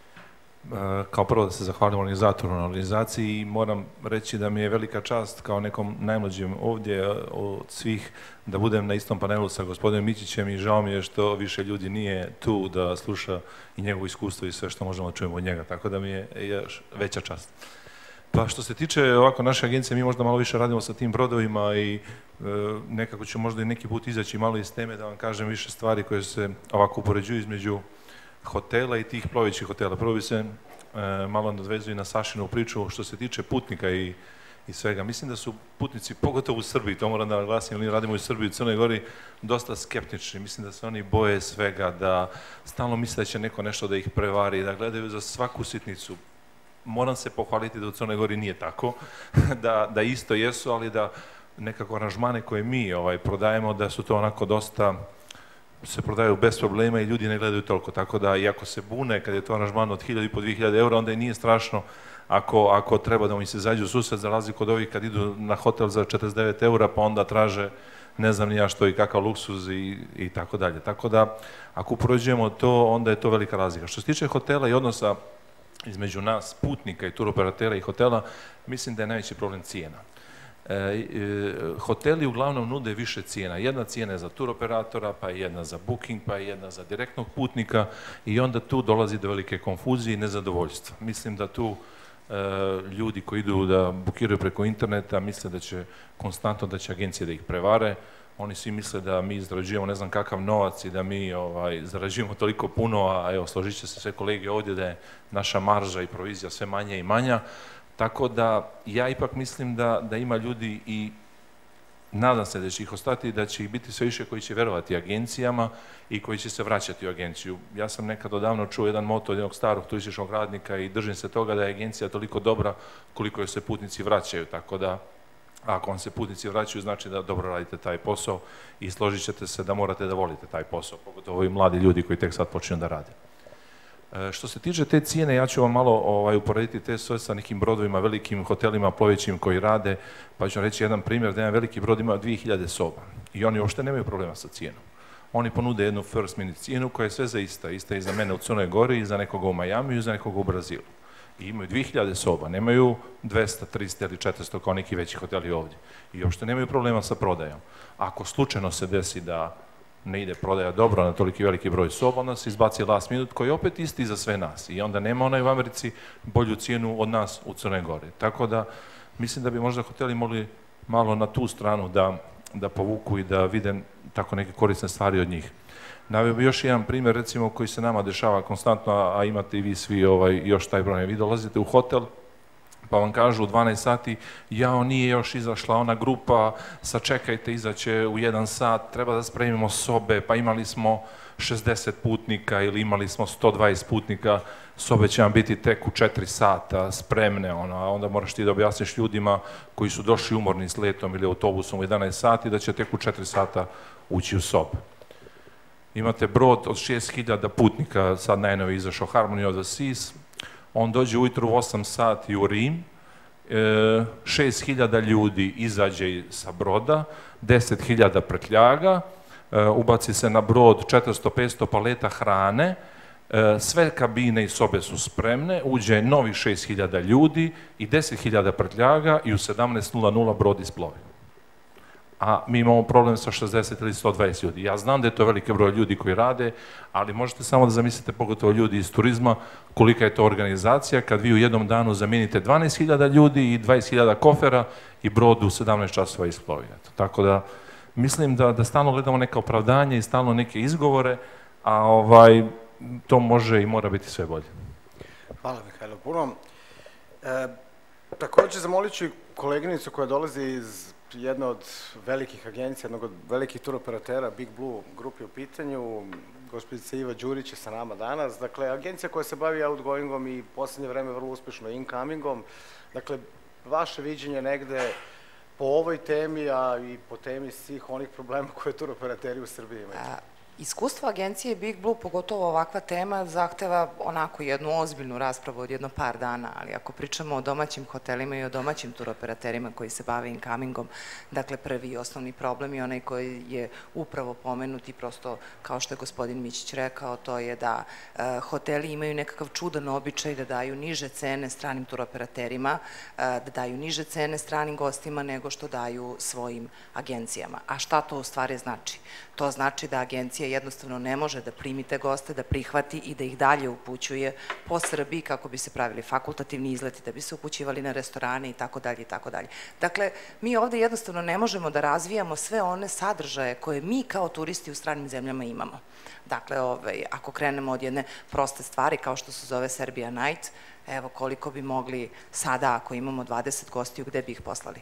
Kao prvo da se zahvalim organizatoru na organizaciji i moram reći da mi je velika čast kao nekom najmlađem ovdje od svih da budem na istom panelu sa gospodinom Mićićem i žao mi je što više ljudi nije tu da sluša i njegovo iskustvo i sve što možemo da čujemo od njega, tako da mi je još veća čast. Pa što se tiče ovako naše agencije, mi možda malo više radimo sa tim brodovima i nekako ću možda i neki put izaći malo iz teme da vam kažem više stvari koje se ovako upoređuju između hotela i tih plovećih hotela. Prvo bi se malo nadvezuje na Sašinu priču što se tiče putnika i svega. Mislim da su putnici, pogotovo u Srbiji, to moram da naglasim, jer mi radimo u Srbiji, u Crnoj Gori, dosta skeptični. Mislim da se oni boje svega, da stalno misle da će neko nešto da ih prevari, da gledaju za svaku sitnicu. Moram se pohvaliti da u Crnoj Gori nije tako, da isto jesu, ali da nekako aranžmane koje mi prodajemo, da su to onako dosta se prodaju bez problema i ljudi ne gledaju toliko, tako da iako se bune kad je to aranžman od hiljadu i po dvije hiljade eura, onda i nije strašno ako treba da mi se zađu u susret, za razliku od ovih kad idu na hotel za četrdeset devet eura pa onda traže ne znam ni ja što i kakav luksuz i tako dalje. Tako da ako upoređujemo to, onda je to velika razlika. Što se tiče hotela i odnosa između nas, putnika i turoperatera i hotela, mislim da je najveći problem cijena. Hoteli uglavnom nude više cijena. Jedna cijena je za turoperatora, pa jedna za booking, pa jedna za direktnog putnika i onda tu dolazi do velike konfuzije i nezadovoljstva. Mislim da tu ljudi koji idu da bukiraju preko interneta misle da će konstantno da će agencije da ih prevare. Oni svi misle da mi zarađujemo ne znam kakav novac i da mi zarađujemo toliko puno, a evo, složit će se sve kolege ovdje da je naša marža i provizija sve manja i manja. Tako da ja ipak mislim da ima ljudi i nadam se da će ih ostati i da će ih biti sve više koji će verovati agencijama i koji će se vraćati u agenciju. Ja sam nekad odavno čuo jedan moto od jednog starog turističkog radnika i držim se toga da je agencija toliko dobra koliko joj se putnici vraćaju. Tako da ako vam se putnici vraćaju znači da dobro radite taj posao i složit ćete se da morate da volite taj posao, pogotovo ovi mladi ljudi koji tek sad počinju da rade. Što se tiče te cijene, ja ću vam malo uporediti te sve sa nekim brodovima, velikim hotelima, plovećim koji rade, pa ću vam reći jedan primjer da jedan veliki brod ima dvije hiljade soba i oni uopšte nemaju problema sa cijenom. Oni ponude jednu first minute cijenu koja je sve za ista, ista je i za mene u Crnoj Gori, i za nekoga u Majamiju, i za nekoga u Brazilu. I imaju dvije hiljade soba, nemaju dvesta, trista ili četiristo kao neki veći hoteli ovdje. I uopšte nemaju problema sa prodajom. Ako slučajno se desi da ne ide prodaja dobro na toliki veliki broj soba, onda se izbaci last minute koji je opet isti za sve nas. I onda nema onaj u Americi bolju cijenu od nas u Crnoj Gori. Tako da mislim da bi možda hoteli mogli malo na tu stranu da, da povuku i da vide tako neke korisne stvari od njih. Naveo bi još jedan primjer, recimo, koji se nama dešava konstantno, a imate i vi svi ovaj, još taj broj. Vi dolazite u hotel, pa vam kažu u dvanaest sati, jao, nije još izašla ona grupa, sačekajte, izaće u jedan sat, treba da spremimo sobe, pa imali smo šezdeset putnika ili imali smo sto dvadeset putnika, sobe će vam biti tek u četiri sata spremne, ono, a onda moraš ti da objasniš ljudima koji su došli umorni s letom ili autobusom u jedanaest sati da će tek u četiri sata ući u sobu. Imate brod od šest hiljada putnika, sad najnovije izašao Harmony of the Seas, on dođe ujutru u osam sati u Rim, šest hiljada ljudi izađe sa broda, deset hiljada prtljaga, ubaci se na brod četiristo do petsto paleta hrane, sve kabine i sobe su spremne, uđe novih šest hiljada ljudi i deset hiljada prtljaga i u sedamnaest nula nula brod isplovi. A mi imamo problem sa šezdeset ili sto dvadeset ljudi. Ja znam da je to veliki broj ljudi koji rade, ali možete samo da zamislite, pogotovo ljudi iz turizma, kolika je to organizacija kad vi u jednom danu zamijenite dvanaest hiljada ljudi i dvadeset hiljada kofera i brod u sedamnaest časova isplovi. Tako da mislim da, da stalno gledamo neka opravdanja i stalno neke izgovore, a ovaj, to može i mora biti sve bolje. Hvala, Mihajlo, puno. E, također zamolit ću koleginicu koja dolazi iz jedna od velikih agencija, jednog od velikih turoperatera, Big Blue grupi u pitanju, gospođica Iva Đurić je sa nama danas. Dakle, agencija koja se bavi outgoingom i poslednje vreme vrlo uspešno incomingom. Dakle, vaše viđenje negde po ovoj temi, a i po temi svih onih problema koje turoperateri u Srbiji imaju. Iskustvo agencije Big Blue, pogotovo ovakva tema, zahteva onako jednu ozbiljnu raspravu od jedno par dana, ali ako pričamo o domaćim hotelima i o domaćim turoperaterima koji se bave incomingom, dakle prvi i osnovni problem je onaj koji je upravo pomenut i prosto, kao što je gospodin Mićić rekao, to je da hoteli imaju nekakav čudan običaj da daju niže cene stranim turoperaterima, da daju niže cene stranim gostima nego što daju svojim agencijama. A šta to u stvari znači? To znači da agencija jednostavno ne može da primi te goste, da prihvati i da ih dalje upućuje po Srbiji kako bi se pravili fakultativni izleti, da bi se upućivali na restorane i tako dalje i tako dalje. Dakle, mi ovde jednostavno ne možemo da razvijamo sve one sadržaje koje mi kao turisti u stranim zemljama imamo. Dakle, ako krenemo od jedne proste stvari kao što se zove Serbia Night, evo koliko bi mogli sada ako imamo dvadeset gostiju, gde bi ih poslali?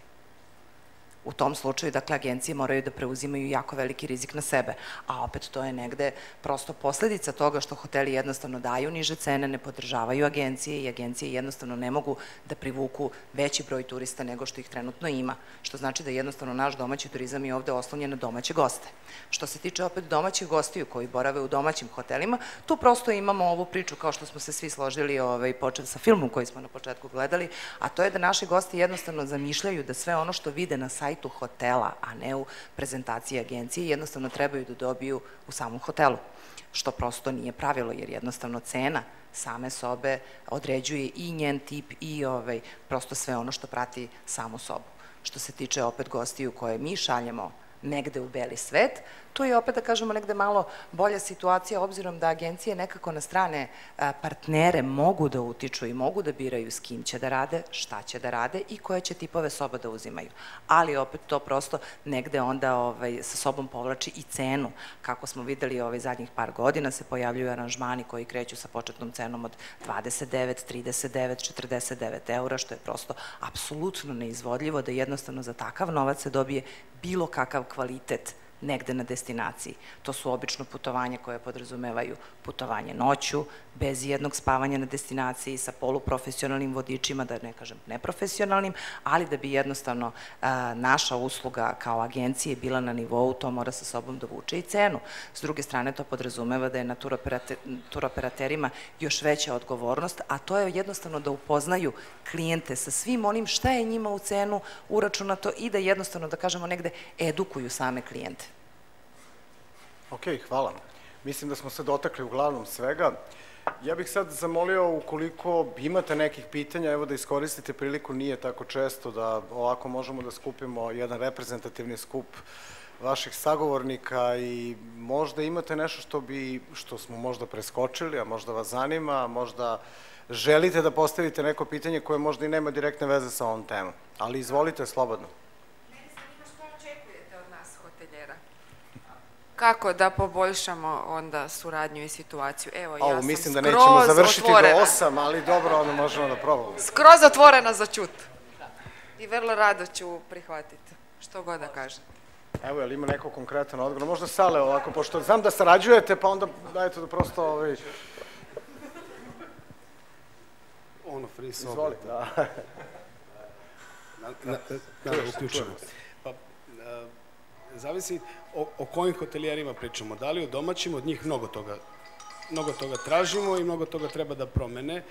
U tom slučaju, dakle, agencije moraju da preuzimaju jako veliki rizik na sebe, a opet to je negde prosto posledica toga što hoteli jednostavno daju niže cene, ne podržavaju agencije i agencije jednostavno ne mogu da privuku veći broj turista nego što ih trenutno ima, što znači da jednostavno naš domaći turizam je ovde oslonjen na domaće goste. Što se tiče opet domaćih gostiju koji borave u domaćim hotelima, tu prosto imamo ovu priču kao što smo se svi složili počet sa filmom koji smo na početku gledali, a to je da naši gosti jednostavno zamišljaju da sve ono što vide na sajtu hotela, a ne u prezentaciji agencije, jednostavno trebaju da dobiju u samom hotelu, što prosto nije pravilo, jer jednostavno cena same sobe određuje i njen tip i prosto sve ono što prati samu sobu. Što se tiče opet gostiju koje mi šaljemo negde u beli svet, tu je opet, da kažemo, negde malo bolja situacija, obzirom da agencije nekako na strane partnere mogu da utiču i mogu da biraju s kim će da rade, šta će da rade i koje će tipove soba da uzimaju. Ali opet to prosto negde onda sa sobom povlači i cenu. Kako smo videli zadnjih par godina se pojavljuju aranžmani koji kreću sa početnom cenom od dvadeset devet, trideset devet, četrdeset devet eura, što je prosto apsolutno neizvodljivo da jednostavno za takav novac se dobije bilo kakav kvalitet negde na destinaciji. To su obično putovanja koje podrazumevaju putovanje noću, bez jednog spavanja na destinaciji, sa poluprofesionalnim vodičima, da ne kažem neprofesionalnim, ali da bi jednostavno naša usluga kao agencije bila na nivou, to mora sa sobom da vuče i cenu. S druge strane, to podrazumeva da je na turoperaterima još veća odgovornost, a to je jednostavno da upoznaju klijente sa svim onim šta je njima u cenu uračunato i da jednostavno, da kažemo, negde edukuju same klijente. Ok, hvala. Mislim da smo se dotakli uglavnom svega. Ja bih sad zamolio, ukoliko imate nekih pitanja, evo da iskoristite priliku, nije tako često da ovako možemo da skupimo jedan reprezentativni skup vaših sagovornika i možda imate nešto što bi, što smo možda preskočili, a možda vas zanima, možda želite da postavite neko pitanje koje možda i nema direktne veze sa ovom temom. Ali izvolite, slobodno. Mene zanima što očekujete od nas, hotelijera? Kako da poboljšamo onda suradnju i situaciju? Evo, ja sam skroz otvorena. Mislim da nećemo završiti do osam, ali dobro, onda možemo da probamo. Skroz otvorena za čut. I vrlo rado ću prihvatiti, što god da kažete. Evo, je li ima neko konkretan odgovor? Možda Sale ovako, pošto znam da sarađujete, pa onda dajte da prosto ovaj... Ono, free sobe. Izvolite, da. Da, uključujemo. Pa, zavisi o kojim hotelijerima pričamo. Da li o domaćim, od njih mnogo toga mnogo toga tražimo i mnogo toga treba da promene.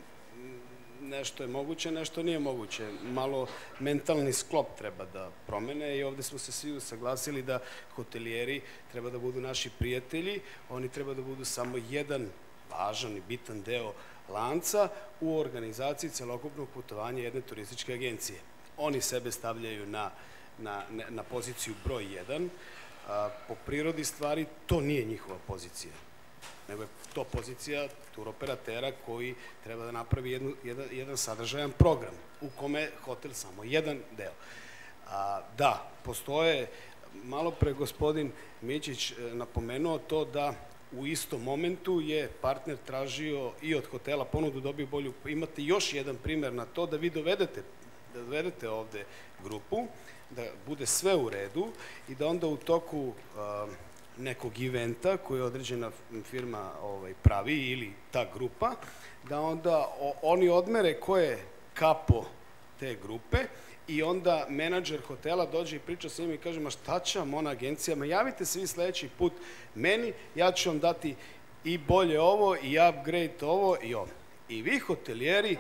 Nešto je moguće, nešto nije moguće. Malo mentalni sklop treba da promene i ovde smo se svi usaglasili da hotelijeri treba da budu naši prijatelji, oni treba da budu samo jedan važan i bitan deo lanca u organizaciji celokupnog putovanja jedne turističke agencije. Oni sebe stavljaju na, na, na poziciju broj jedan. Po prirodi stvari to nije njihova pozicija, nego je to pozicija turoperatera koji treba da napravi jednu, jedan, jedan sadržajan program u kome je hotel samo jedan deo. A, da, postoje, malo pre gospodin Mićić napomenuo to da u istom momentu je partner tražio i od hotela ponudu, dobio bolju. Imate još jedan primer na to da vi dovedete, da dovedete ovde grupu, da bude sve u redu i da onda u toku a, nekog eventa koje određena firma ovaj, pravi ili ta grupa, da onda o, oni odmere ko je kapo te grupe i onda menadžer hotela dođe i priča sa njima i kaže, ma šta će vam ona agencija, ma javite se vi sledeći put meni, ja ću vam dati i bolje ovo, i upgrade ovo, i ovo. I vi hotelijeri...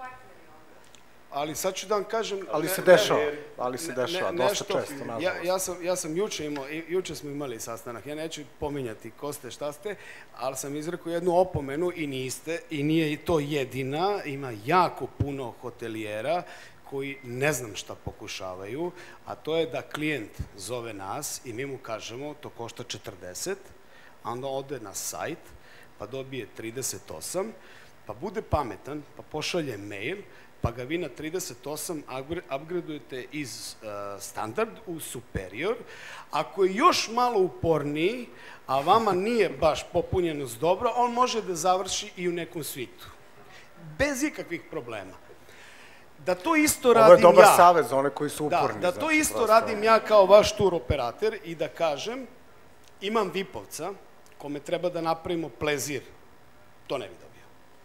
Ali sad ću da vam kažem... Ali se dešava, ali se dešava, dosta često, nažalost. Ja sam juče imao, juče smo imali sastanak, ja neću pominjati ko ste, šta ste, ali sam izrekao jednu opomenu i niste, i nije i to jedina, ima jako puno hotelijera koji ne znam šta pokušavaju, a to je da klijent zove nas i mi mu kažemo to košta četrdeset, a onda ode na sajt, pa dobije trideset osam, pa bude pametan, pa pošalje mail, pa ga vi na trideset osam upgradeujete iz standard u superior. Ako je još malo uporniji, a vama nije baš popunjenost dobro, on može da završi i u nekom svitu. Bez ikakvih problema. Da to isto radim ja... Ovo je dobar savjet za one koji su uporni. Da, da to isto radim ja kao vaš tur operator i da kažem, imam vipovca kome treba da napravimo plezir. To ne bi dobio.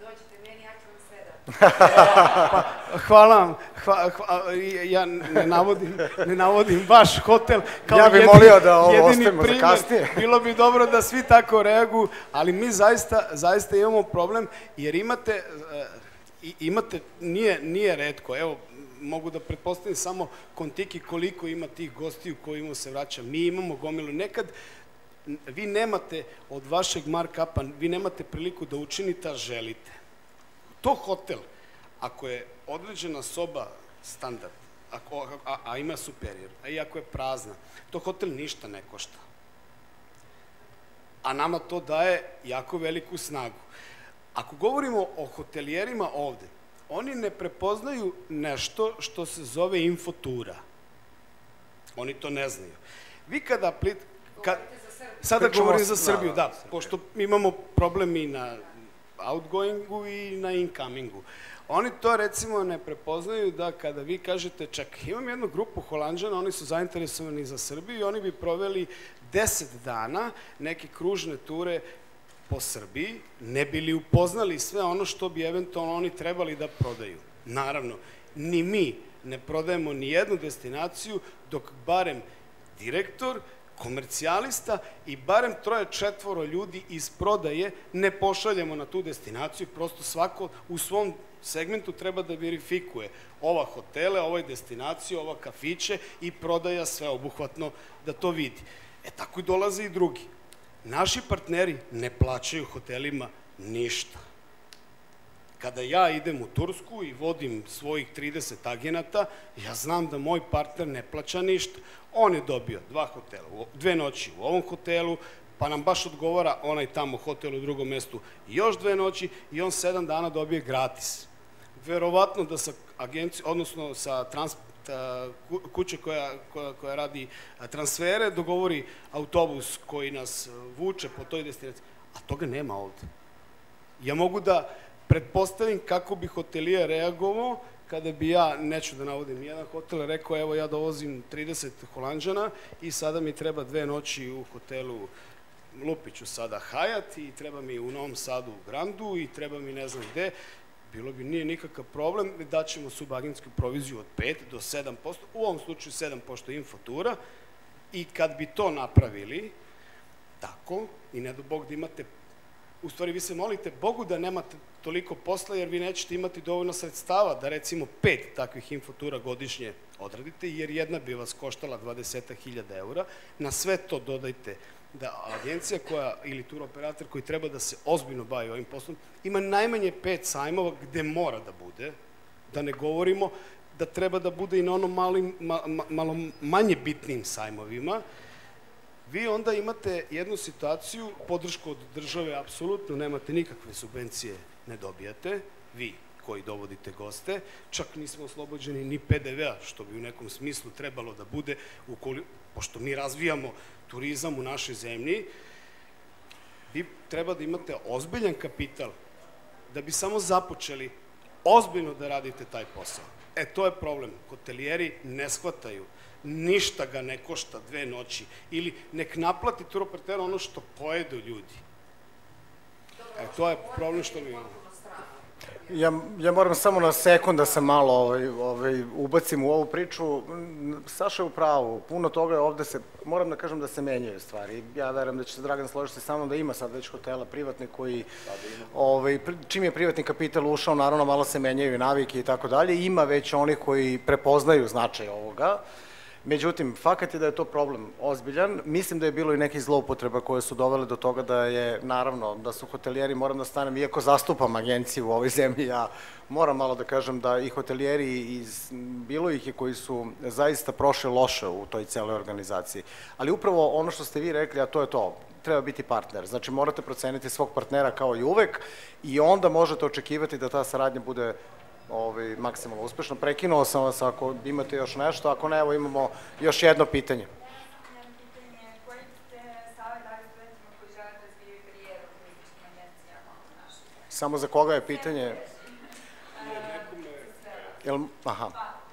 Hvala vam, ja ne navodim vaš hotel kao jedini primjer, bilo bi dobro da svi tako reaguju, ali mi zaista imamo problem jer imate, imate, nije retko, evo, mogu da pretpostavim samo Kontiki koliko ima tih gostiju kojima se vraća, mi imamo gomilu, nekad vi nemate od vašeg mark-upa, vi nemate priliku da učinite, a želite. To hotel, ako je određena soba standard, a ima superior, a i ako je prazna, to hotel ništa ne košta. A nama to daje jako veliku snagu. Ako govorimo o hotelijerima ovde, oni ne prepoznaju nešto što se zove infotura. Oni to ne znaju. Vi kada... Sada govorim za Srbiju, da, pošto imamo problem i na outgoingu i na incomingu. Oni to recimo ne prepoznaju da kada vi kažete, čak imam jednu grupu Holanđana, oni su zainteresovani za Srbiju i oni bi proveli deset dana neke kružne ture po Srbiji, ne bi li upoznali sve ono što bi eventualno oni trebali da prodaju. Naravno, ni mi ne prodajemo ni jednu destinaciju dok barem direktor, komercijalista i barem troje četvoro ljudi iz prodaje ne pošaljemo na tu destinaciju, prosto svako u svom segmentu treba da verifikuje ova hotele, ovoj destinaciju, ova kafiće i prodaja sveobuhvatno da to vidi. E tako i dolaze i drugi. Naši partneri ne plaćaju hotelima Ništa. Kada ja idem u Tursku i vodim svojih trideset agenata, ja znam da moj partner ne plaća ništa. On je dobio dva hotela, dve noći u ovom hotelu, pa nam baš odgovara onaj tamo hotel u drugom mestu i još dve noći i on sedam dana dobije gratis. Verovatno da sa agencijom, odnosno sa kuće koja radi transfere, dogovori autobus koji nas vuče po toj destinaciji, a toga nema ovde. Ja mogu da pretpostavim kako bi hotelijer reagovao kada bi ja, neću da navodim jedan hotel, rekao evo ja dovozim trideset Holanđana i sada mi treba dve noći u hotelu Lupiću sada Hajat i treba mi u Novom Sadu u Grandu i treba mi ne znam gde, bilo bi nije nikakav problem, daćemo subagentsku proviziju od pet do sedam posto, u ovom slučaju sedam posto infotura i kad bi to napravili tako i ne do Bog da imate, u stvari vi se molite Bogu da nemate toliko posla jer vi nećete imati dovoljno sredstava da recimo pet takvih infotura godišnje odradite jer jedna bi vas koštala dvadeset hiljada eura, na sve to dodajte da agencija koja, ili turoperator koji treba da se ozbiljno bavi ovim poslom, ima najmanje pet sajmova gde mora da bude, da ne govorimo da treba da bude i na ono malo manje bitnim sajmovima, vi onda imate jednu situaciju, podršku od države apsolutno nemate, nikakve subvencije ne dobijate, vi koji dovodite goste, čak nismo oslobođeni ni P D V-a, što bi u nekom smislu trebalo da bude, pošto mi razvijamo turizam u našoj zemlji, vi treba da imate ozbiljan kapital da bi samo započeli ozbiljno da radite taj posao. E, to je problem. Hotelijeri ne shvataju, ništa ga ne košta dve noći ili nek naplati turoperater ono što pojedu ljudi. E, to je problem što mi imamo. Ja moram samo na sekund da se malo ubacim u ovu priču. Saša je u pravu, puno toga je ovde se, moram da kažem da se menjaju stvari. Ja verujem da će se Dragan složiti sa mnom da ima sad već hotela privatne koji, čim je privatni kapital ušao, naravno malo se menjaju i navike i tako dalje. Ima već onih koji prepoznaju značaj ovoga. Međutim, fakat je da je to problem ozbiljan. Mislim da je bilo i nekih zloupotreba koje su dovele do toga da je, naravno, da su hotelijeri, moram da stanem, iako zastupam agenciju u ovoj zemlji, ja moram malo da kažem da i hotelijeri, bilo ih je koji su zaista prošli loše u toj celoj organizaciji. Ali upravo ono što ste vi rekli, a to je to, treba biti partner. Znači, morate proceniti svog partnera kao i uvek i onda možete očekivati da ta saradnja bude maksimalno uspešno. Prekinuo sam vas ako imate još nešto, ako ne, evo imamo još jedno pitanje. Jedno pitanje, koji ste savjet dali studentima koji žele da razvijaju karijeru u turističkim agencijama u našoj zemlji? Samo za koga je pitanje? Aha.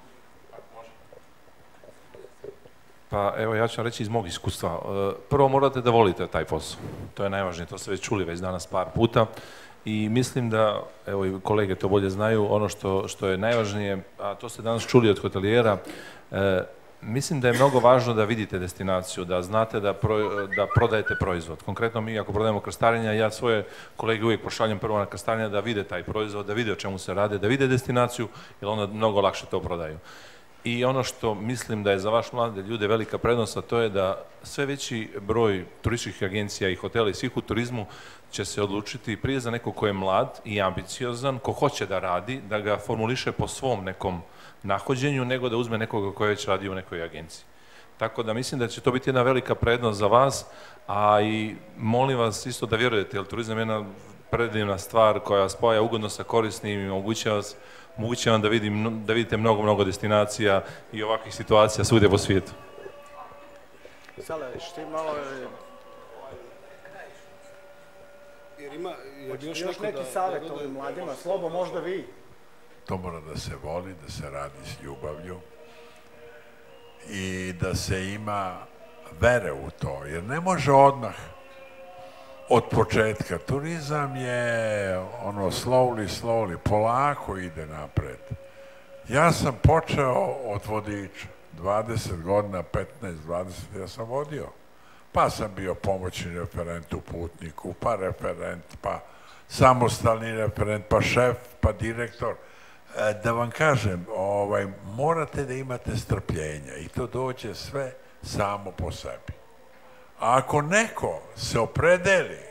Pa evo ja ću vam reći iz mog iskustva. Prvo morate da volite taj posao. To je najvažnije, to ste već čuli već danas par puta. I mislim da, evo i kolege to bolje znaju, ono što je najvažnije, a to ste danas čuli od hotelijera, mislim da je mnogo važno da vidite destinaciju, da znate da prodajete proizvod. Konkretno mi ako prodajemo krstarenja, ja svoje kolege uvijek pošaljem prvo na krstarenja da vide taj proizvod, da vide o čemu se rade, da vide destinaciju, jer onda mnogo lakše to prodaju. I ono što mislim da je za vaš mlade ljude velika prednost, a to je da sve veći broj turističkih agencija i hotela i svih u turizmu će se odlučiti prije za neko ko je mlad i ambiciozan, ko hoće da radi, da ga formuliše po svom nekom nahođenju, nego da uzme nekoga ko je već radio u nekoj agenciji. Tako da mislim da će to biti jedna velika prednost za vas, a i molim vas isto da vjerujete, jer turizam je jedna predivna stvar koja spoja ugodno sa korisnim i omogućuje vam da vidite mnogo, mnogo destinacija i ovakvih situacija svugdje po svijetu. Sale, šti malo je... Još neki savjet ovim mladima, Slobo, možda vi? To mora da se voli, da se radi s ljubavlju i da se ima vere u to, jer ne može odmah od početka. Turizam je ono slowly, slowly, polako ide napred. Ja sam počeo od vodiča, dvadeset godina, petnaest, dvadeset, ja sam vodio. Pa sam bio pomoćni referent u Putniku, pa referent, pa samostalni referent, pa šef, pa direktor. Da vam kažem, morate da imate strpljenja i to dođe sve samo po sebi. A ako neko se opredeli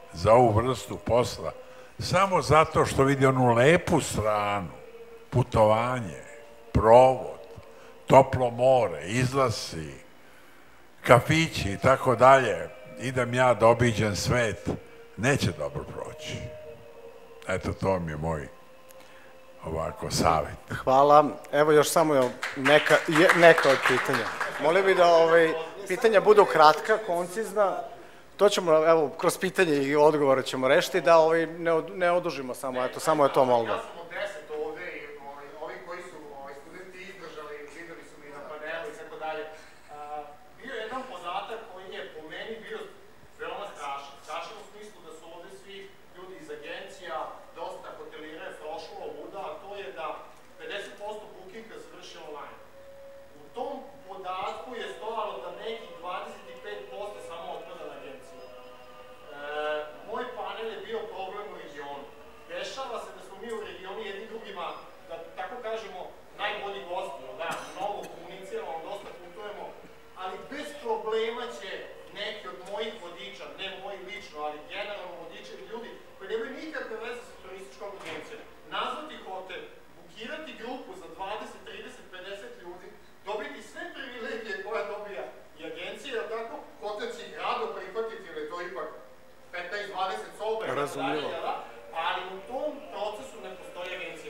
za ovu vrstu posla, samo zato što vidi onu lepu stranu, putovanje, provod, toplo more, izlasi, kafići i tako dalje, idem ja da obiđem svet, neće dobro proći. Eto, to mi je moj ovako savjet. Hvala. Evo još samo neka, neka od pitanja. Molio bih da ovaj, pitanja budu kratka, koncizna. To ćemo, evo, kroz pitanje i odgovore ćemo rešiti, da ovaj, ne, od, ne odužimo samo, eto, samo je to molba. Ja sam od deset ovde i ovi koji su studenti izdržali, videli su mi na panelu i tako dalje. Bio je jedan podatak koji je po meni bio veoma strašan. Strašan u smislu da su ovde svi ljudi iz agencija, dosta hotelira je prošlo ovuda, a to je da pedeset posto bookinga se vrši online. U tom podatku je stojalo da nekih dvadeset pet posto samo otpada na agenciju. E, moj panel je bio problem u regionu. Dešava se da smo mi u regionu jedni drugima, da tako kažemo, najbolji gosti, da, mnogo komuniciramo, dosta putujemo, ali bez problema će neki od mojih vodiča, ne moji lično, ali generalno vodiča i ljudi koji nemaju nikakve veze sa turističkom agencijom, nazvati hotel, bukirati grupu za dvadeset, trideset, pedeset ljudi, dobiti sve privilegije koje dobija i agencija, tako, hotel će ih rado prihvatiti, jer je to ipak petnaest dvadeset sobe, ali u tom procesu ne postoji agencija.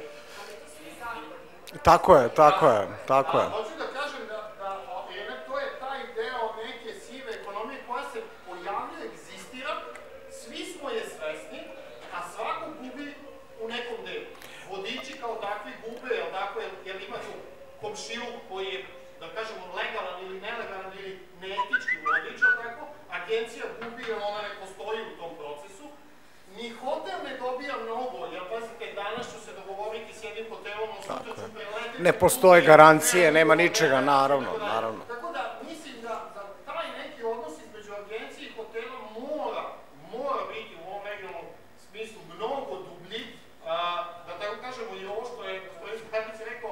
Tako je, tako je, tako je. Hoću da kažem da, da to je taj deo neke sive ekonomije koja se pojavlja, egzistira, svi smo je svesni, a svako gubi u nekom delu. Vodiči kao takvi gube, jel tako, jer ima tu komšiluk koji je, da kažemo, legalan ili nelegalan ili neetički vodič, jel tako, agencija gubi jer ona ne postoji u tom procesu. Ni hotel ne dobija mnogo, jer pazite, danas ću se dogovoriti s jednim hotelom, a sutra ću preletiti... Ne postoje garancije, nema ničega, naravno, naravno. Tako da, mislim da taj neki odnos između agencije i hotela mora, mora biti u ovom regionalnom smislu mnogo dublji, da tako kažemo i ovo što je gospodin Stanić rekao,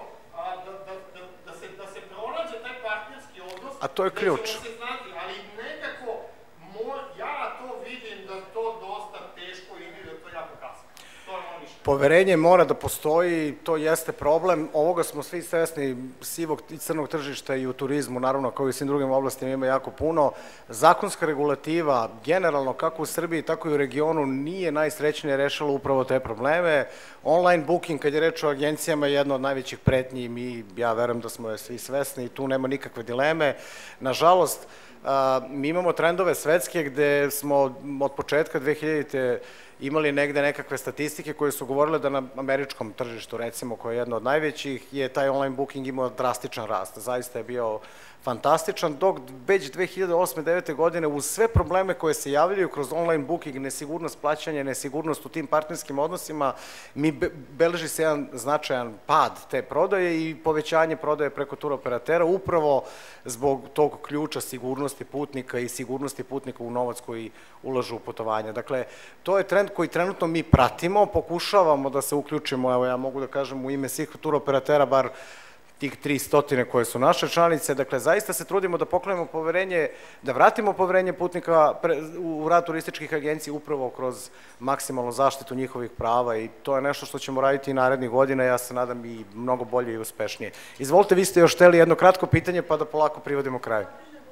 da se pronađe taj partnerski odnos... A to je ključ. Ali nekako, ja to vidim da to dosta teško ide, da to jako kasno. To je ono mišljenje. Poverenje mora da postoji, to jeste problem. Ovoga smo svi svesni, sivog i crnog tržišta i u turizmu, naravno, kao i svim drugim oblastima ima jako puno. Zakonska regulativa, generalno, kako u Srbiji, tako i u regionu, nije najsrećnije rešila upravo te probleme. Online booking, kad je reč o agencijama, je jedna od najvećih pretnji i mi, ja verujem da smo je svi svesni i tu nema nikakve dileme. Nažalost, mi imamo trendove svetske gde smo od početka dve hiljadite imali negde nekakve statistike koje su govorile da na američkom tržištu, recimo, koje je jedno od najvećih, je taj online booking imao drastičan rast. Zaista je bio fantastičan, dok već dve hiljade osme i devete godine uz sve probleme koje se javljaju kroz online booking, nesigurnost plaćanja, nesigurnost u tim partnerskim odnosima, mi beleži se jedan značajan pad te prodaje i povećanje prodaje preko turoperatera upravo zbog tog ključa sigurnosti putnika i sigurnosti putnika u novac koji ulažu u putovanja. Dakle, to je trend koji trenutno mi pratimo, pokušavamo da se uključimo, evo ja mogu da kažem u ime svih turoperatera, bar tih tristo koje su naše članice, dakle, zaista se trudimo da poklenemo poverenje, da vratimo poverenje putnika u rad turističkih agencija upravo kroz maksimalnu zaštitu njihovih prava i to je nešto što ćemo raditi i narednih godina, ja se nadam i mnogo bolje i uspešnije. Izvolite, vi ste još hteli jedno kratko pitanje pa da polako privodimo kraju.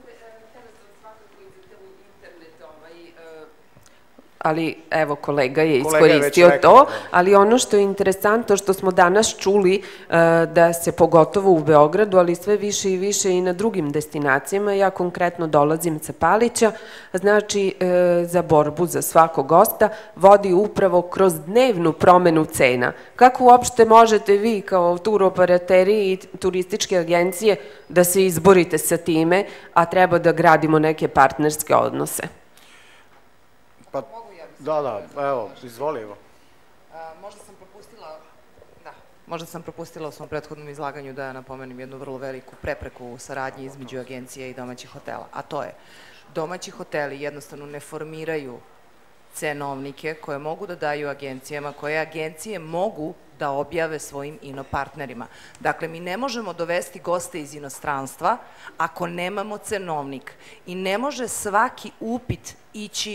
Ali, evo, kolega je iskoristio to, ali ono što je interesantno, što smo danas čuli da se pogotovo u Beogradu, ali sve više i više i na drugim destinacijama, ja konkretno dolazim sa Palića, znači za borbu za svakog gosta, vodi upravo kroz dnevnu promenu cena. Kako uopšte možete vi kao turoperateri i turističke agencije da se izborite sa time, a treba da gradimo neke partnerske odnose? Pa, da, da, evo, izvoli, evo. Možda sam propustila, da, možda sam propustila u svom prethodnom izlaganju da napomenem jednu vrlo veliku prepreku u saradnji između agencije i domaćih hotela, a to je, domaći hoteli jednostavno ne formiraju cenovnike koje mogu da daju agencijama, koje agencije mogu da objave svojim inopartnerima. Dakle, mi ne možemo dovesti goste iz inostranstva ako nemamo cenovnik i ne može svaki upit ići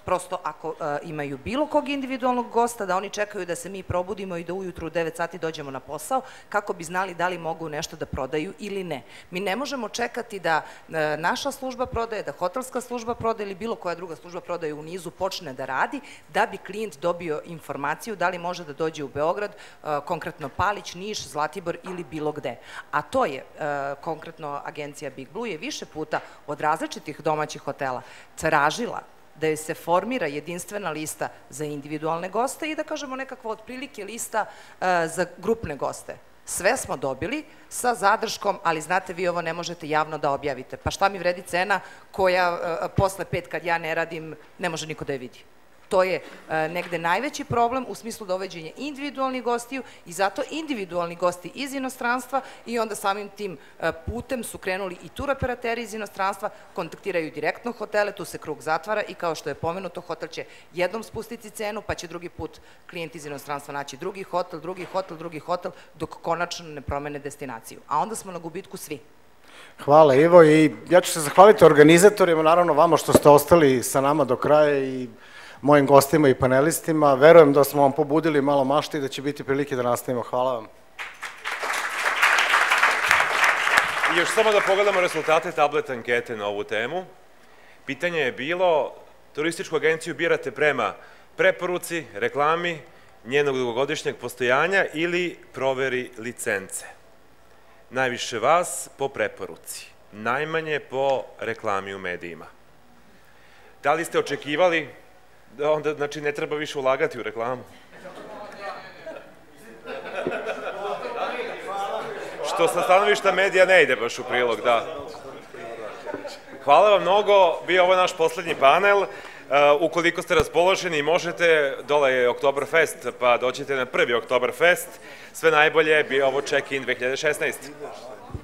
Prosto ako imaju bilo kog individualnog gosta, da oni čekaju da se mi probudimo i da ujutru u devet sati dođemo na posao, kako bi znali da li mogu nešto da prodaju ili ne. Mi ne možemo čekati da naša služba prodaje, da hotelska služba prodaje ili bilo koja druga služba prodaje u nizu počne da radi, da bi klijent dobio informaciju da li može da dođe u Beograd, konkretno Palić, Niš, Zlatibor ili bilo gde. A to je, konkretno agencija Big Blue je više puta od različitih domaćih hotela tražila da joj se formira jedinstvena lista za individualne goste i da kažemo nekakva otprilike lista za grupne goste. Sve smo dobili sa zadrškom, ali znate, vi ovo ne možete javno da objavite. Pa šta mi vredi cena koja posle pet kad ja ne radim ne može niko da je vidi. To je negde najveći problem u smislu dovođenja individualnih gostiju i zato individualni gosti iz inostranstva i onda samim tim putem su krenuli i turoperateri iz inostranstva, kontaktiraju direktno hotele, tu se krug zatvara i kao što je pomenuto, hotel će jednom spustiti cenu, pa će drugi put klijent iz inostranstva naći drugi hotel, drugi hotel, drugi hotel, dok konačno ne promene destinaciju. A onda smo na gubitku svi. Hvala Ivo i ja ću se zahvaliti organizatorima, naravno vama što ste ostali sa nama do kraja i mojim gostima i panelistima. Verujem da smo vam pobudili malo mašte i da će biti prilike da nastavimo. Hvala vam. I još samo da pogledamo rezultate tablet ankete na ovu temu. Pitanje je bilo, turističku agenciju birate prema preporuci, reklami, njenog dugogodišnjeg postojanja ili proveri licence. Najviše vas po preporuci, najmanje po reklami u medijima. Da li ste očekivali da onda, znači, ne treba više ulagati u reklamu? Što sa stanovišta medija ne ide baš u prilog, da. Hvala vam mnogo, bio ovo naš poslednji panel. Ukoliko ste raspoloženi, možete, dole je Oktoberfest, pa dođite na prvi Oktoberfest. Sve najbolje, bio ovo check-in dve hiljade šesnaeste.